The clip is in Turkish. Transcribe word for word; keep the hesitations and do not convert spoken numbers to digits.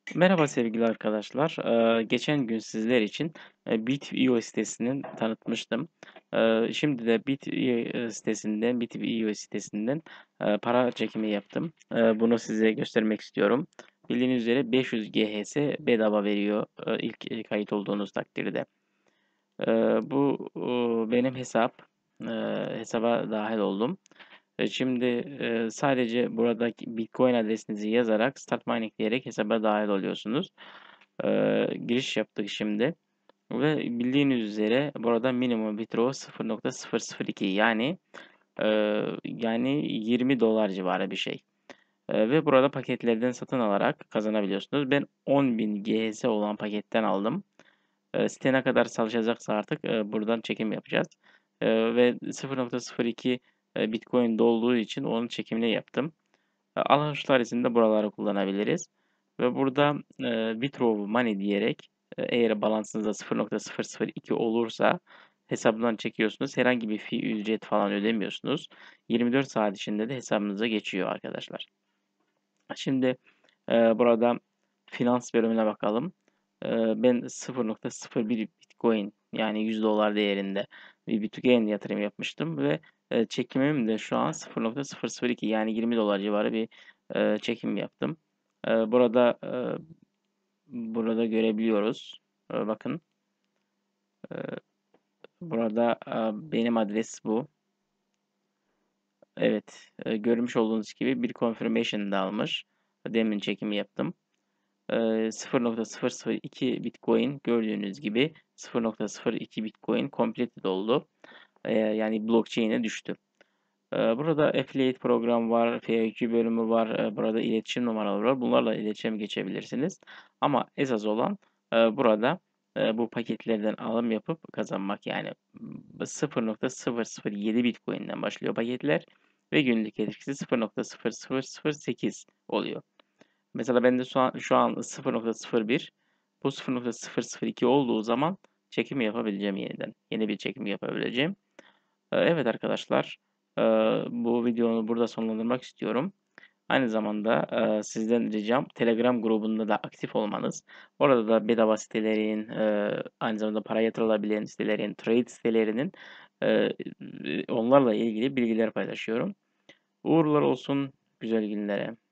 Merhaba sevgili arkadaşlar. Eee, geçen gün sizler için e, bit nokta io sitesinin tanıtmıştım. Eee, şimdi de bit nokta io sitesinden, bit nokta io sitesinden e, para çekimi yaptım. Eee, bunu size göstermek istiyorum. Bildiğiniz üzere beş yüz G H S bedava veriyor e, ilk e, kayıt olduğunuz takdirde. Eee, bu o, benim hesap. Eee, hesaba dahil oldum. E, şimdi e, sadece buradaki Bitcoin adresinizi yazarak Start Mining diyerek hesaba dahil oluyorsunuz. E, giriş yaptık şimdi. Ve bildiğiniz üzere burada minimum withdraw sıfır nokta sıfır sıfır iki yani e, yani yirmi dolar civarı bir şey. E, ve burada paketlerden satın alarak kazanabiliyorsunuz. Ben on bin G H S olan paketten aldım. E, site ne kadar çalışacaksa artık e, buradan çekim yapacağız. E, ve sıfır nokta sıfır iki e, Bitcoin dolduğu için onun çekimini yaptım. E, alan tuşlarını da buraları kullanabiliriz. Ve burada e, withdraw money diyerek e, eğer balansınızda sıfır nokta sıfır sıfır iki olursa hesabından çekiyorsunuz. Herhangi bir fee ücret falan ödemiyorsunuz. yirmi dört saat içinde de hesabınıza geçiyor arkadaşlar. Şimdi e, burada finans bölümüne bakalım. E, ben sıfır nokta sıfır bir Bitcoin yani yüz dolar değerinde bir Bitcoin yatırım yapmıştım ve e, çekimim de şu an sıfır nokta sıfır sıfır iki yani yirmi dolar civarı bir e, çekim yaptım. E, burada e, burada görebiliyoruz. E, bakın e, burada e, benim adres bu. Evet, e, görmüş olduğunuz gibi bir confirmation da almış. Demin çekimi yaptım. Eee, sıfır nokta sıfır sıfır iki Bitcoin gördüğünüz gibi sıfır nokta sıfır iki Bitcoin completed oldu. Eee, yani blockchain'e düştü. Eee, burada affiliate program var, F A Q bölümü var, eee, burada iletişim numaraları var. Bunlarla iletişime geçebilirsiniz. Ama esas olan eee, burada eee, bu paketlerden alım yapıp kazanmak. Yani m, sıfır nokta sıfır sıfır yedi Bitcoin'den başlıyor paketler ve günlük etkisi sıfır nokta sıfır sıfır sıfır sekiz oluyor. Mesela bende şu an, şu an sıfır nokta sıfır bir. Bu sıfır nokta sıfır sıfır iki olduğu zaman çekim yapabileceğim yeniden. Yeni bir çekim yapabileceğim. Ee, Evet arkadaşlar, e, bu videonu burada sonlandırmak istiyorum. Aynı zamanda e, sizden ricam Telegram grubunda da aktif olmanız. Orada da bedava sitelerin, e, aynı zamanda para yatırılabilen sitelerin, trade sitelerinin e, onlarla ilgili bilgiler paylaşıyorum. Uğurlar olsun güzel günlere.